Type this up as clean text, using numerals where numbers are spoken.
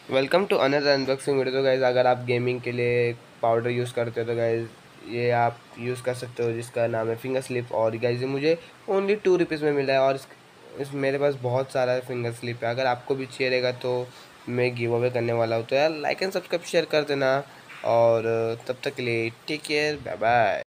Welcome to another unboxing video. तो guys अगर आप गेमिंग के लिए पाउडर यूज़ करते हो तो गाइज़ ये आप यूज़ कर सकते हो, जिसका नाम है फिंगर स्लिप। और गाइज़ ये मुझे ओनली 2 रुपीज़ में मिला है और इस मेरे पास बहुत सारा फिंगर स्लिप है। अगर आपको भी चाहिए रहेगा तो मैं गिव अवे करने वाला हूँ, तो यार लाइक एंड सब्सक्राइब शेयर कर देना। और तब तक के लिए टेक केयर, बाय बाय।